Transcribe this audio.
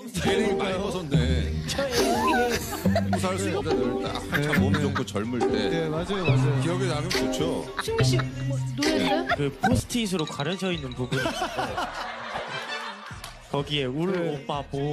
예능이 많이 벗었네. 저 애기예요. 20살 20대들 딱 한참 몸 좋고 젊을 때 네, 맞아요. 기억에 남으면 좋죠. 승민 씨 뭐, 노래했어요? 그 포스트잇으로 가려져 있는 부분이 있는데 거기에 울 오빠 보